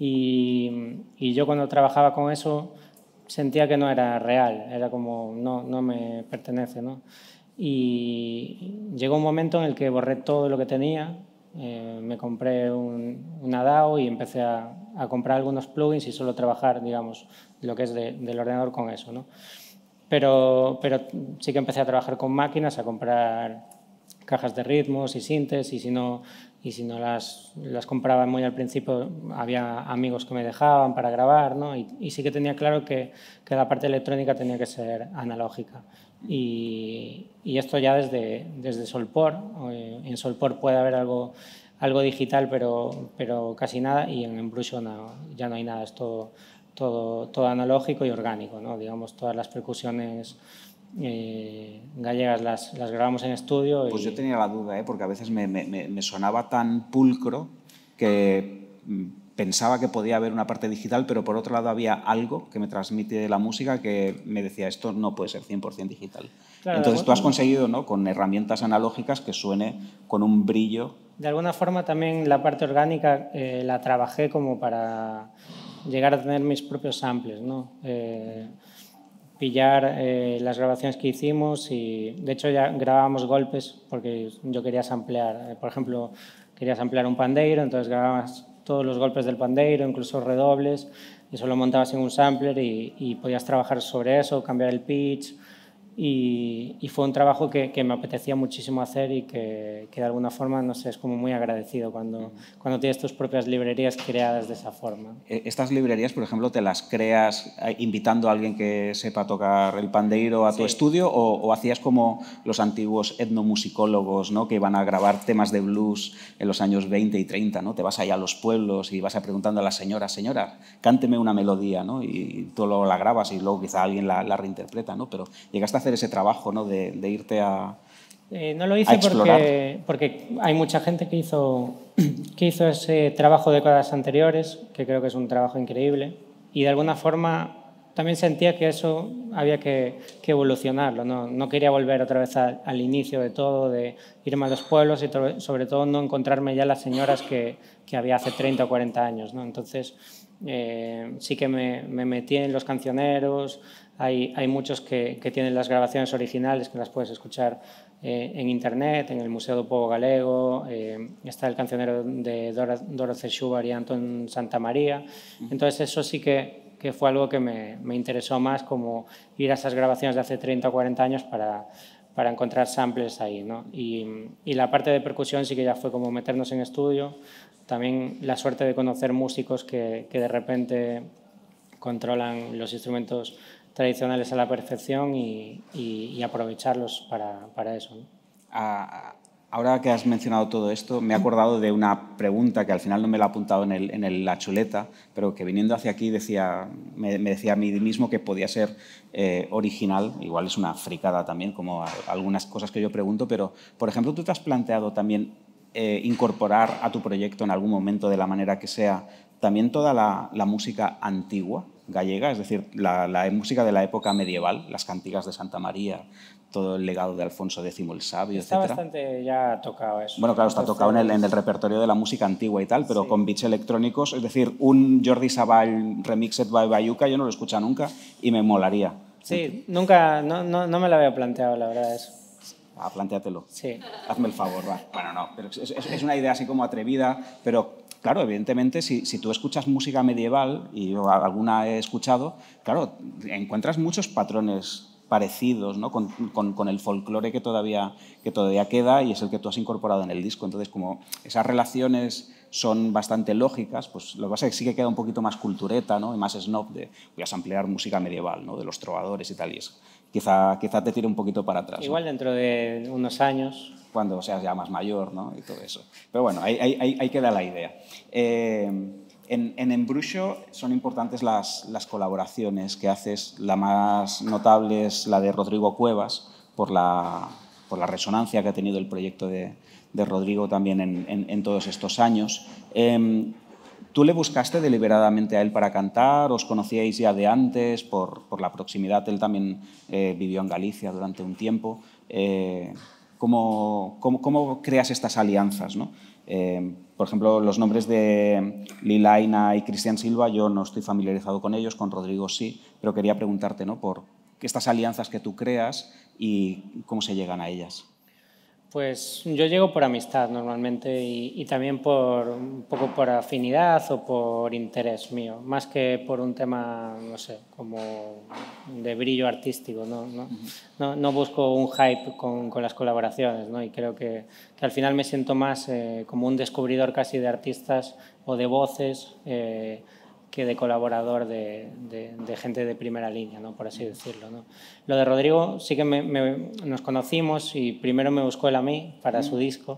y, y yo cuando trabajaba con eso sentía que no era real, era como no, no me pertenece, ¿no? Y llegó un momento en el que borré todo lo que tenía Eh, me compré un, una D A W y empecé a, a comprar algunos plugins y solo trabajar, digamos, lo que es de, del ordenador con eso, ¿no? Pero, pero sí que empecé a trabajar con máquinas, a comprar cajas de ritmos y sintes, y si no, y si no las, las compraba muy al principio, había amigos que me dejaban para grabar, ¿no? Y, y sí que tenía claro que, que la parte electrónica tenía que ser analógica. Y, y esto ya desde, desde Solpor. En Solpor puede haber algo, algo digital, pero, pero casi nada, y en Embruxo no, ya no hay nada, es todo, todo, todo analógico y orgánico, ¿no? Digamos, todas las percusiones eh, gallegas las, las grabamos en estudio. Pues y... yo tenía la duda, ¿eh? Porque a veces me, me, me sonaba tan pulcro que pensaba que podía haber una parte digital, pero por otro lado había algo que me transmite la música que me decía, esto no puede ser cien por cien digital. Claro, entonces tú has conseguido, ¿no?, con herramientas analógicas que suene con un brillo. De alguna forma también la parte orgánica eh, la trabajé como para llegar a tener mis propios samples, ¿no? Eh, pillar eh, las grabaciones que hicimos y de hecho ya grabábamos golpes porque yo quería samplear, por ejemplo, quería samplear un pandeiro, entonces grababas todos los golpes del pandeiro, incluso redobles, y eso lo montabas en un sampler y, y podías trabajar sobre eso, cambiar el pitch. Y, y fue un trabajo que, que me apetecía muchísimo hacer y que, que de alguna forma, no sé, es como muy agradecido cuando, cuando tienes tus propias librerías creadas de esa forma. Estas librerías, por ejemplo, ¿te las creas invitando a alguien que sepa tocar el pandeiro a tu sí. estudio o, o hacías como los antiguos etnomusicólogos, ¿no?, que iban a grabar temas de blues en los años veinte y treinta, ¿no? Te vas allá a los pueblos y vas a preguntando a las señoras, señora, cánteme una melodía, ¿no? Y tú luego la grabas y luego quizá alguien la, la reinterpreta, ¿no? Pero llegaste a hacer ese trabajo, ¿no?, de, de irte a eh, no lo hice porque, porque hay mucha gente que hizo, que hizo ese trabajo de décadas anteriores, que creo que es un trabajo increíble, y de alguna forma también sentía que eso había que, que evolucionarlo, ¿no? No quería volver otra vez a, al inicio de todo, de irme a los pueblos y to, sobre todo no encontrarme ya las señoras que, que había hace treinta o cuarenta años, ¿no? Entonces eh, sí que me, me metí en los cancioneros. Hay, hay muchos que, que tienen las grabaciones originales que las puedes escuchar eh, en internet, en el Museo do Povo Galego, eh, está el cancionero de Dora, Dorothea Schubert y Antón Santamaría. Entonces eso sí que, que fue algo que me, me interesó más, como ir a esas grabaciones de hace treinta o cuarenta años para, para encontrar samples ahí, ¿no? Y, y la parte de percusión sí que ya fue como meternos en estudio. También la suerte de conocer músicos que, que de repente controlan los instrumentos tradicionales a la perfección y, y, y aprovecharlos para, para eso, ¿no? Ah, ahora que has mencionado todo esto, me he acordado de una pregunta que al final no me la he apuntado en, el, en el, la chuleta, pero que viniendo hacia aquí decía, me, me decía a mí mismo que podía ser eh, original. Igual es una fricada también, como a, algunas cosas que yo pregunto, pero, por ejemplo, ¿tú te has planteado también eh, incorporar a tu proyecto en algún momento, de la manera que sea, también toda la, la música antigua gallega, es decir, la, la música de la época medieval, las cantigas de Santa María, todo el legado de Alfonso décimo el Sabio, está etcétera? Bastante ya tocado eso. Bueno, claro, está Entonces, tocado en el, en el repertorio de la música antigua y tal, pero sí. Con beats electrónicos, es decir, un Jordi Savall remixed by Bayuca, yo no lo he escuchado nunca y me molaría. Sí, nunca, no, no, no me lo había planteado, la verdad, eso. Ah, plantéatelo. Sí. Hazme el favor, va. Bueno, no, pero es, es, es una idea así como atrevida, pero claro, evidentemente, si, si tú escuchas música medieval, y yo alguna he escuchado, claro, encuentras muchos patrones parecidos, ¿no?, con, con, con el folclore que todavía, que todavía queda y es el que tú has incorporado en el disco. Entonces, como esas relaciones son bastante lógicas, pues lo que pasa es que sí que queda un poquito más cultureta, ¿no?, y más snob de voy a samplear música medieval, ¿no?, de los trovadores y tal, y eso. Quizá, quizá te tire un poquito para atrás. Igual, ¿no?, dentro de unos años. Cuando seas ya más mayor, ¿no?, y todo eso. Pero bueno, ahí, ahí, ahí queda la idea. Eh, en, en Embruxo son importantes las, las colaboraciones que haces. La más notable es la de Rodrigo Cuevas, por la, por la resonancia que ha tenido el proyecto de, de Rodrigo también en, en, en todos estos años. Eh, ¿Tú le buscaste deliberadamente a él para cantar? ¿Os conocíais ya de antes por, por la proximidad? Él también eh, vivió en Galicia durante un tiempo. Eh, ¿cómo, cómo, ¿Cómo creas estas alianzas, ¿no? Eh, por ejemplo, los nombres de Lilaina y Cristian Silva, yo no estoy familiarizado con ellos, con Rodrigo sí, pero quería preguntarte, ¿no?, por estas alianzas que tú creas y cómo se llegan a ellas. Pues yo llego por amistad normalmente y, y también por un poco por afinidad o por interés mío, más que por un tema, no sé, como de brillo artístico. No, no, no, no busco un hype con, con las colaboraciones, ¿no? Y creo que, que al final me siento más eh, como un descubridor casi de artistas o de voces eh, que de colaborador de, de, de gente de primera línea, ¿no? Por así decirlo, ¿no? Lo de Rodrigo sí que me, me, nos conocimos y primero me buscó él a mí para su disco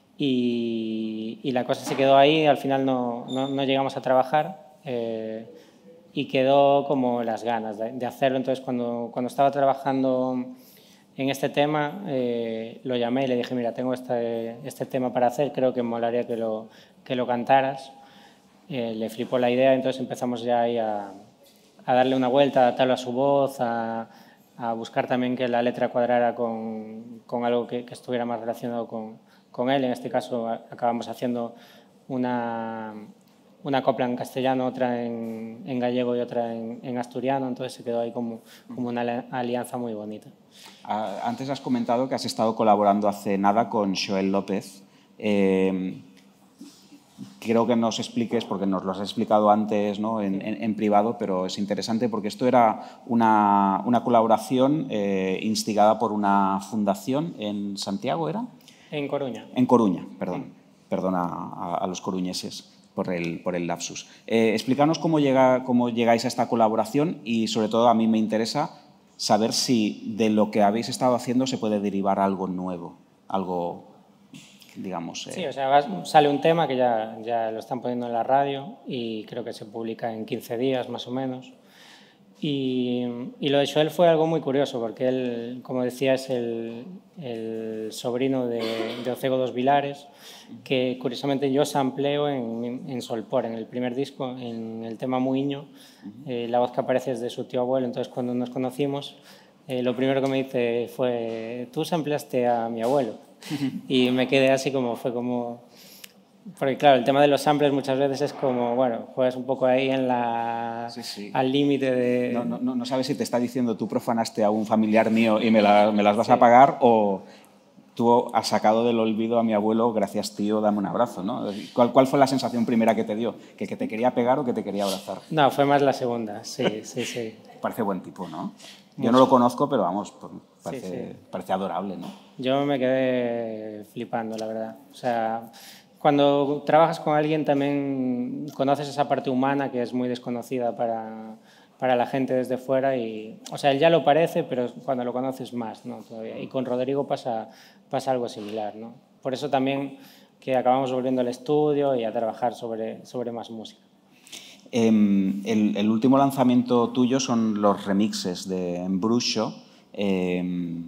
y, y la cosa se quedó ahí, al final no, no, no llegamos a trabajar eh, y quedó como las ganas de, de hacerlo. Entonces cuando, cuando estaba trabajando en este tema eh, lo llamé y le dije, mira, tengo este, este tema para hacer, creo que me molaría que lo, que lo cantaras. Eh, le flipó la idea, entonces empezamos ya ahí a, a darle una vuelta, a adaptarlo a su voz, a, a buscar también que la letra cuadrara con, con algo que, que estuviera más relacionado con, con él. En este caso acabamos haciendo una, una copla en castellano, otra en, en gallego y otra en, en asturiano, entonces se quedó ahí como, como una alianza muy bonita. Antes has comentado que has estado colaborando hace nada con Xoel López. Eh, Quiero que nos expliques, porque nos lo has explicado antes, ¿no? en, en, en privado, pero es interesante porque esto era una, una colaboración eh, instigada por una fundación en Santiago, ¿era? En Coruña. En Coruña, perdón. Perdona a, a los coruñeses por el, por el lapsus. Eh, explícanos cómo, llega, cómo llegáis a esta colaboración y, sobre todo, a mí me interesa saber si de lo que habéis estado haciendo se puede derivar algo nuevo, algo... digamos. Eh. Sí, o sea, va, sale un tema que ya, ya lo están poniendo en la radio y creo que se publica en quince días más o menos. Y, y lo de Xoel fue algo muy curioso porque él, como decía, es el, el sobrino de, de Ocego dos Vilares, que curiosamente yo sampleo en, en Solpor, en el primer disco, en el tema Muiño. Eh, la voz que aparece es de su tío abuelo, entonces cuando nos conocimos, eh, lo primero que me dice fue, tú sampleaste a mi abuelo. Y me quedé así como, fue como... Porque claro, el tema de los samples muchas veces es como, bueno, juegas un poco ahí en la, sí, sí. al límite de... No, no, no sabes si te está diciendo tú profanaste a un familiar mío y me, la, me las vas sí. a pagar o tú has sacado del olvido a mi abuelo, gracias tío, dame un abrazo, ¿no? ¿Cuál, cuál fue la sensación primera que te dio? ¿Que, que te quería pegar o que te quería abrazar? No, fue más la segunda, sí, sí, sí. Parece buen tipo, ¿no? Yo no lo conozco, pero vamos, parece, sí, sí. parece adorable, ¿no? Yo me quedé flipando, la verdad. O sea, cuando trabajas con alguien también conoces esa parte humana que es muy desconocida para, para la gente desde fuera. Y, o sea, él ya lo parece, pero cuando lo conoces más, ¿no? Todavía. Y con Rodrigo pasa, pasa algo similar, ¿no? Por eso también que acabamos volviendo al estudio y a trabajar sobre, sobre más música. Eh, el, el último lanzamiento tuyo son los remixes de Embruxo. Eh,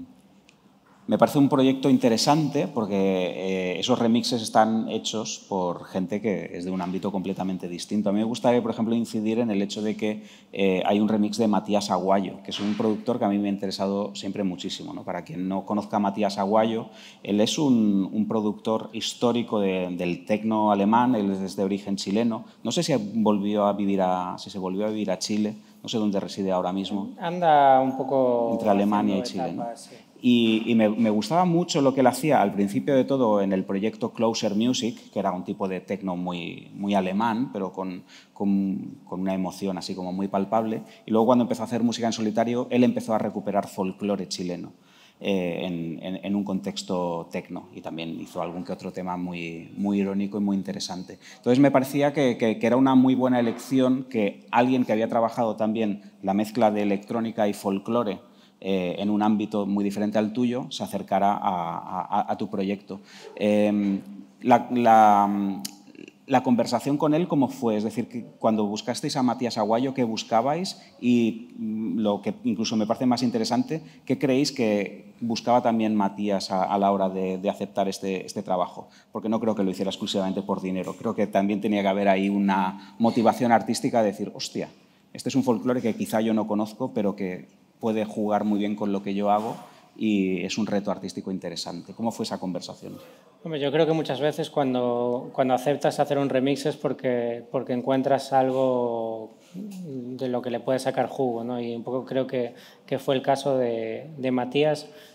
me parece un proyecto interesante porque eh, esos remixes están hechos por gente que es de un ámbito completamente distinto. A mí me gustaría, por ejemplo, incidir en el hecho de que eh, hay un remix de Matías Aguayo, que es un productor que a mí me ha interesado siempre muchísimo, ¿no? Para quien no conozca a Matías Aguayo, él es un, un productor histórico de, del tecno alemán, él es de origen chileno. No sé si, volvió a vivir a, si se volvió a vivir a Chile, no sé dónde reside ahora mismo. Anda un poco... Entre Alemania y Chile, ¿no? Sí. Y, y me, me gustaba mucho lo que él hacía al principio de todo en el proyecto Closer Music, que era un tipo de techno muy, muy alemán, pero con, con, con una emoción así como muy palpable. Y luego cuando empezó a hacer música en solitario, él empezó a recuperar folclore chileno eh, en, en, en un contexto techno. Y también hizo algún que otro tema muy, muy irónico y muy interesante. Entonces me parecía que, que, que era una muy buena elección que alguien que había trabajado también la mezcla de electrónica y folclore Eh, en un ámbito muy diferente al tuyo, se acercara a, a, a tu proyecto. Eh, la, la, la conversación con él, ¿cómo fue? Es decir, que cuando buscasteis a Matías Aguayo, ¿qué buscabais? Y lo que incluso me parece más interesante, ¿qué creéis que buscaba también Matías a, a la hora de, de aceptar este, este trabajo? Porque no creo que lo hiciera exclusivamente por dinero. Creo que también tenía que haber ahí una motivación artística de decir, hostia, este es un folclore que quizá yo no conozco, pero que puede jugar muy bien con lo que yo hago y es un reto artístico interesante. ¿Cómo fue esa conversación? Hombre, yo creo que muchas veces cuando, cuando aceptas hacer un remix es porque, porque encuentras algo de lo que le puedes sacar jugo, ¿no? Y un poco creo que, que fue el caso de, de Matías,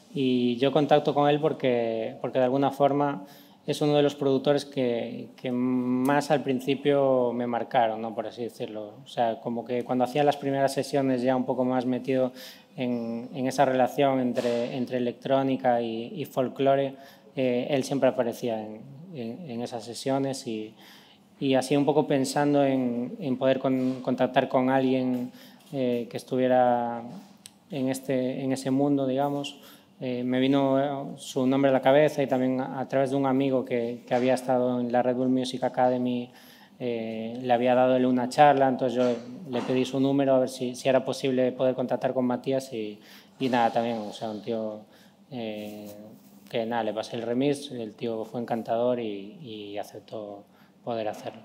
Y yo contacto con él porque, porque de alguna forma es uno de los productores que, que más al principio me marcaron, ¿no? Por así decirlo. O sea, como que cuando hacía las primeras sesiones ya un poco más metido en, en esa relación entre, entre electrónica y, y folclore, eh, él siempre aparecía en, en, en esas sesiones y, y así un poco pensando en, en poder con, contactar con alguien eh, que estuviera en, este, en ese mundo, digamos. Eh, me vino su nombre a la cabeza y también a, a través de un amigo que, que había estado en la Red Bull Music Academy, eh, le había dado él una charla, entonces yo le pedí su número a ver si, si era posible poder contactar con Matías y, y nada, también, o sea, un tío eh, que nada, le pasé el remix, el tío fue encantador y, y aceptó poder hacerlo.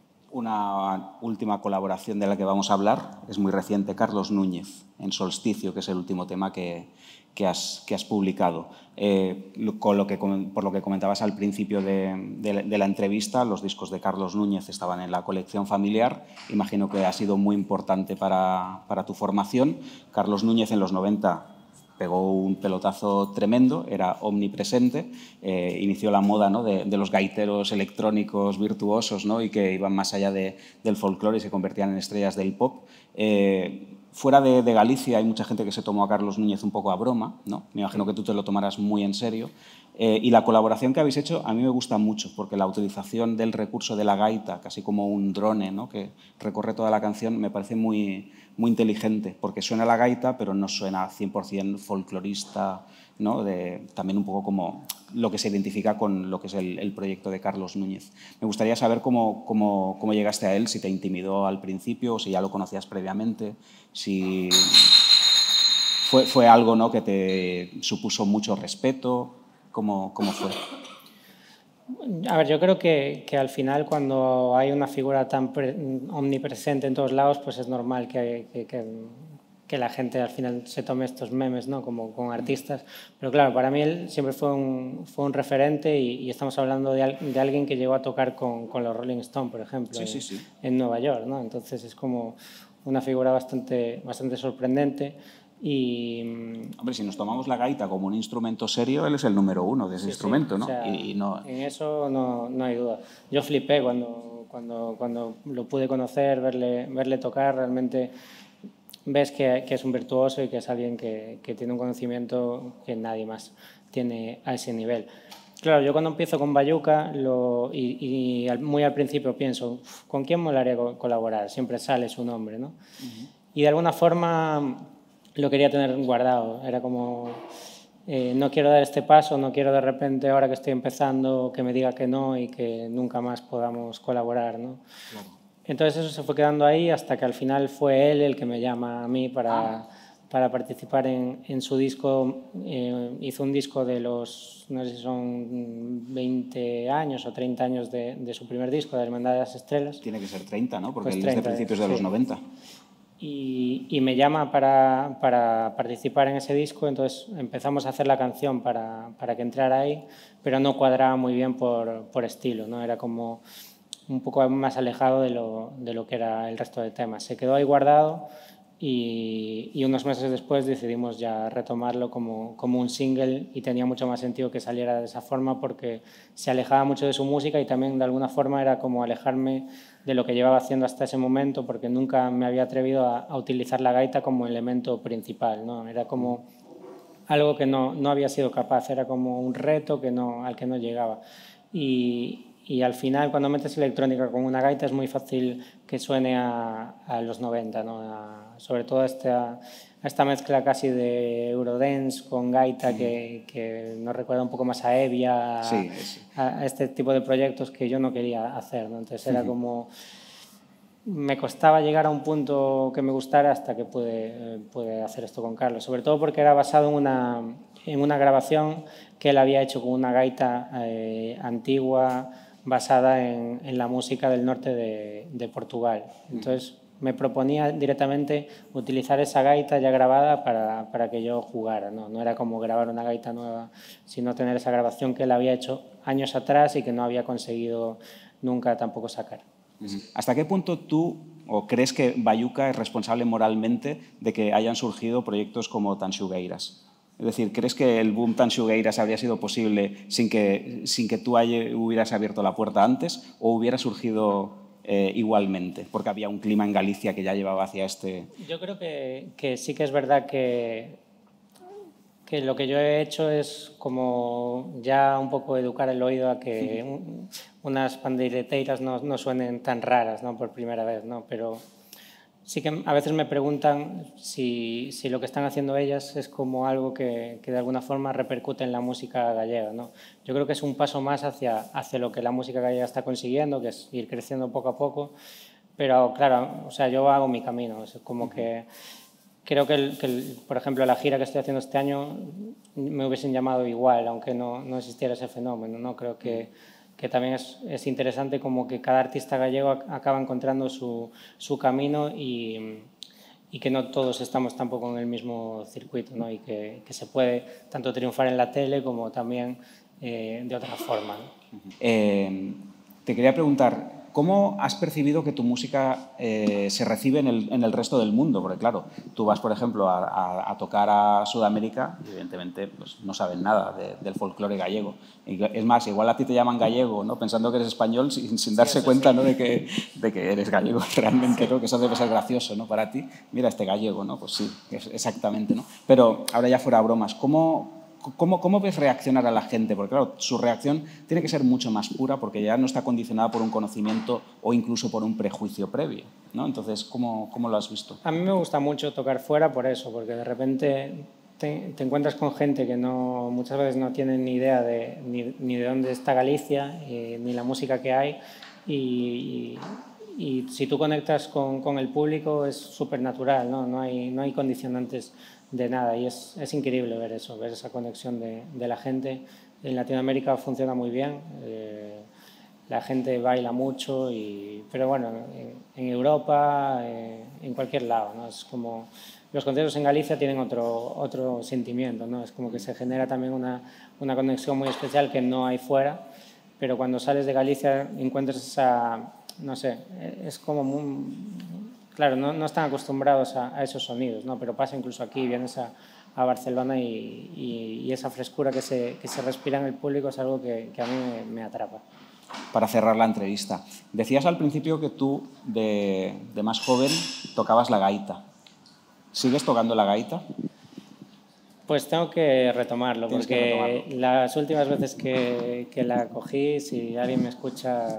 Una última colaboración de la que vamos a hablar es muy reciente, Carlos Núñez, en Solsticio, que es el último tema que, que, has, que has publicado. Eh, con lo que, por lo que comentabas al principio de, de, de la entrevista, los discos de Carlos Núñez estaban en la colección familiar. Imagino que ha sido muy importante para, para tu formación. Carlos Núñez en los noventa pegó un pelotazo tremendo, era omnipresente, eh, inició la moda, ¿no?, de, de los gaiteros electrónicos virtuosos, ¿no?, y que iban más allá de, del folclore y se convertían en estrellas del pop. Eh, fuera de, de Galicia hay mucha gente que se tomó a Carlos Núñez un poco a broma, ¿no? Me imagino que tú te lo tomarás muy en serio. Eh, y la colaboración que habéis hecho a mí me gusta mucho, porque la utilización del recurso de la gaita, casi como un drone, ¿no?, que recorre toda la canción, me parece muy, muy inteligente, porque suena la gaita, pero no suena cien por cien folclorista, ¿no?, de, también un poco como lo que se identifica con lo que es el, el proyecto de Carlos Núñez. Me gustaría saber cómo, cómo, cómo llegaste a él, si te intimidó al principio, o si ya lo conocías previamente, si fue, fue algo, ¿no?, que te supuso mucho respeto. ¿Cómo, cómo fue? A ver, yo creo que, que al final cuando hay una figura tan pre, omnipresente en todos lados, pues es normal que, que, que, que la gente al final se tome estos memes, ¿no?, como con artistas. Pero claro, para mí él siempre fue un, fue un referente y, y estamos hablando de, al, de alguien que llegó a tocar con, con los Rolling Stones, por ejemplo, sí, sí, sí. En, en Nueva York, ¿no? Entonces es como una figura bastante, bastante sorprendente. Y, hombre, si nos tomamos la gaita como un instrumento serio, él es el número uno de ese sí, instrumento, sí. ¿no? O sea, y, y no... En eso no, no hay duda. Yo flipé cuando, cuando, cuando lo pude conocer, verle, verle tocar, realmente ves que, que es un virtuoso y que es alguien que, que tiene un conocimiento que nadie más tiene a ese nivel. Claro, yo cuando empiezo con Bayuca lo, y, y muy al principio pienso, ¿con quién molaría colaborar? Siempre sale su nombre, ¿no? Uh-huh. Y de alguna forma lo quería tener guardado. Era como, eh, no quiero dar este paso, no quiero de repente, ahora que estoy empezando, que me diga que no y que nunca más podamos colaborar, ¿no? Claro. Entonces eso se fue quedando ahí hasta que al final fue él el que me llama a mí para, ah. para participar en, en su disco. Eh, hizo un disco de los, no sé si son veinte años o treinta años de, de su primer disco, de Hermandad de las Estrellas. Tiene que ser treinta, ¿no? Porque pues él treinta, es de principios de sí. los noventa. Y, y me llama para, para participar en ese disco, entonces empezamos a hacer la canción para, para que entrara ahí, pero no cuadraba muy bien por, por estilo, ¿no? Era como un poco más alejado de lo, de lo que era el resto de temas. Se quedó ahí guardado y, y unos meses después decidimos ya retomarlo como, como un single y tenía mucho más sentido que saliera de esa forma porque se alejaba mucho de su música y también de alguna forma era como alejarme de lo que llevaba haciendo hasta ese momento porque nunca me había atrevido a, a utilizar la gaita como elemento principal, ¿no? Era como algo que no, no había sido capaz, era como un reto que no, al que no llegaba. Y, y al final, cuando metes electrónica con una gaita, es muy fácil que suene a, a los noventa, ¿no? A, sobre todo a esta, a esta mezcla casi de Eurodance con gaita mm. que, que nos recuerda un poco más a Evia, sí, sí. A, a este tipo de proyectos que yo no quería hacer, ¿no? Entonces era mm-hmm. como... Me costaba llegar a un punto que me gustara hasta que pude, pude hacer esto con Carlos, sobre todo porque era basado en una, en una grabación que él había hecho con una gaita eh, antigua basada en, en la música del norte de, de Portugal. Entonces me proponía directamente utilizar esa gaita ya grabada para, para que yo jugara, ¿no? No era como grabar una gaita nueva, sino tener esa grabación que él había hecho años atrás y que no había conseguido nunca tampoco sacar. ¿Hasta qué punto tú o crees que Bayuca es responsable moralmente de que hayan surgido proyectos como Tanxugueiras? Es decir, ¿crees que el boom tan Xugueiras habría sido posible sin que, sin que tú haya, hubieras abierto la puerta antes o hubiera surgido eh, igualmente? Porque había un clima en Galicia que ya llevaba hacia este... Yo creo que, que sí que es verdad que, que lo que yo he hecho es como ya un poco educar el oído a que un, unas pandeireteiras no, no suenen tan raras, ¿no? Por primera vez, ¿no? Pero sí que a veces me preguntan si, si lo que están haciendo ellas es como algo que, que de alguna forma repercute en la música gallega, ¿no? Yo creo que es un paso más hacia, hacia lo que la música gallega está consiguiendo, que es ir creciendo poco a poco, pero claro, o sea, yo hago mi camino, es como que creo que, el, que el, por ejemplo, la gira que estoy haciendo este año me hubiesen llamado igual, aunque no, no existiera ese fenómeno, ¿no? Creo que que también es, es interesante como que cada artista gallego acaba encontrando su, su camino y, y que no todos estamos tampoco en el mismo circuito, ¿no? Y que, que se puede tanto triunfar en la tele como también eh, de otra forma, ¿no? eh, te quería preguntar, ¿cómo has percibido que tu música eh, se recibe en el, en el resto del mundo? Porque claro, tú vas, por ejemplo, a, a, a tocar a Sudamérica y evidentemente pues, no saben nada de, del folclore gallego. Y es más, igual a ti te llaman gallego, ¿no? Pensando que eres español sin, sin darse sí, cuenta, sí. ¿no? de, que, de que eres gallego realmente, Sí. ¿no? Que eso debe ser gracioso, ¿no? Para ti. Mira, este gallego, ¿no? Pues sí, exactamente, ¿no? Pero ahora ya fuera bromas, ¿cómo... ¿Cómo, ¿Cómo ves reaccionar a la gente? Porque claro, su reacción tiene que ser mucho más pura porque ya no está condicionada por un conocimiento o incluso por un prejuicio previo, ¿no? Entonces, ¿cómo, cómo lo has visto? A mí me gusta mucho tocar fuera por eso, porque de repente te, te encuentras con gente que no, muchas veces no tienen ni idea de, ni, ni de dónde está Galicia, eh, ni la música que hay, y, y, y si tú conectas con, con el público es súper natural, ¿no? No hay, no hay condicionantes de nada y es, es increíble ver eso, ver esa conexión de, de la gente. En Latinoamérica funciona muy bien, eh, la gente baila mucho, y, pero bueno, en, en Europa, eh, en cualquier lado, ¿no? Es como, los conciertos en Galicia tienen otro, otro sentimiento, ¿no? Es como que se genera también una, una conexión muy especial que no hay fuera, pero cuando sales de Galicia encuentras esa, no sé, es como muy... Claro, no, no están acostumbrados a, a esos sonidos, ¿no? Pero pasa incluso aquí, vienes a, a Barcelona y, y, y esa frescura que se, que se respira en el público es algo que, que a mí me, me atrapa. Para cerrar la entrevista, decías al principio que tú, de, de más joven, tocabas la gaita. ¿Sigues tocando la gaita? Pues tengo que retomarlo, Tienes porque que retomarlo. las últimas veces que, que la cogí, si alguien me escucha...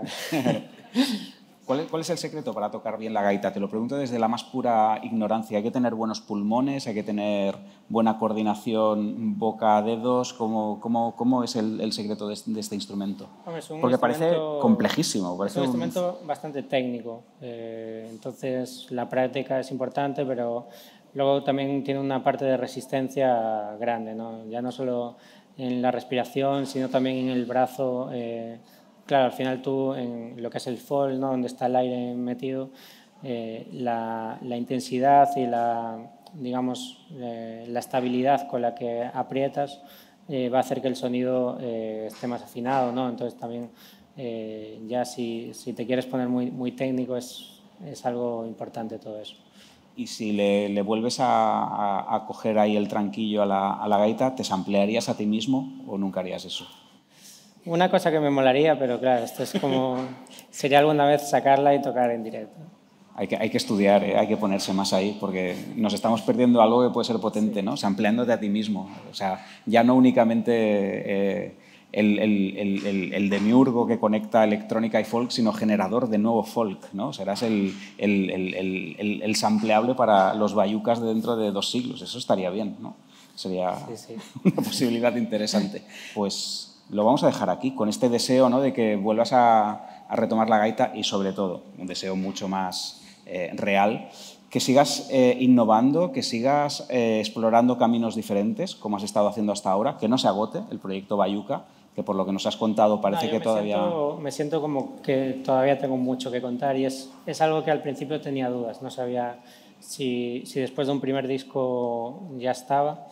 ¿Cuál es, ¿Cuál es el secreto para tocar bien la gaita? Te lo pregunto desde la más pura ignorancia. ¿Hay que tener buenos pulmones? ¿Hay que tener buena coordinación boca-dedos? ¿Cómo, cómo, cómo es el, el secreto de, de este instrumento? Hombre, es un Porque parece complejísimo. Parece es un instrumento un... bastante técnico. Eh, entonces, la práctica es importante, pero luego también tiene una parte de resistencia grande, ¿no? Ya no solo en la respiración, sino también en el brazo. Eh, Claro, al final tú, en lo que es el folk, ¿no? Donde está el aire metido, eh, la, la intensidad y la, digamos, eh, la estabilidad con la que aprietas eh, va a hacer que el sonido eh, esté más afinado, ¿no? Entonces también, eh, ya si, si te quieres poner muy, muy técnico, es, es algo importante todo eso. Y si le, le vuelves a, a, a coger ahí el tranquillo a la, a la gaita, ¿te samplearías a ti mismo o nunca harías eso? Una cosa que me molaría, pero claro, esto es como... sería alguna vez sacarla y tocar en directo. Hay que, hay que estudiar, ¿eh? Hay que ponerse más ahí, porque nos estamos perdiendo algo que puede ser potente, ¿no? Sampleándote a ti mismo. O sea, ya no únicamente eh, el, el, el, el, el demiurgo que conecta electrónica y folk, sino generador de nuevo folk, ¿no? Serás el, el, el, el, el sampleable para los bayucas de dentro de dos siglos. Eso estaría bien, ¿no? Sería sí, sí. una posibilidad interesante. Pues... lo vamos a dejar aquí, con este deseo, ¿no? De que vuelvas a, a retomar la gaita y, sobre todo, un deseo mucho más eh, real, que sigas eh, innovando, que sigas eh, explorando caminos diferentes, como has estado haciendo hasta ahora, que no se agote el proyecto Bayuca, que por lo que nos has contado parece no, que me todavía... Siento, me siento como que todavía tengo mucho que contar y es, es algo que al principio tenía dudas, no sabía si, si después de un primer disco ya estaba.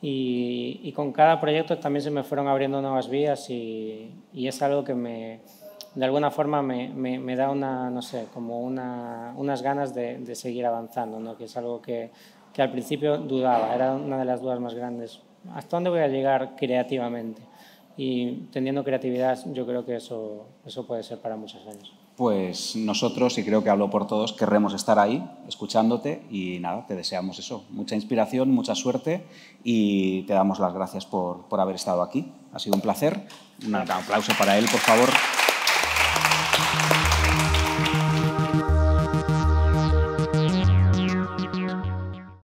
Y, y con cada proyecto también se me fueron abriendo nuevas vías y, y es algo que me, de alguna forma me, me, me da una, no sé, como una, unas ganas de, de seguir avanzando, ¿no? Que es algo que, que al principio dudaba, era una de las dudas más grandes ¿hasta dónde voy a llegar creativamente? Y teniendo creatividad, yo creo que eso, eso puede ser para muchos años. Pues nosotros, y creo que hablo por todos, querremos estar ahí, escuchándote y nada, te deseamos eso, mucha inspiración, mucha suerte y te damos las gracias por, por haber estado aquí. Ha sido un placer. Un aplauso para él, por favor.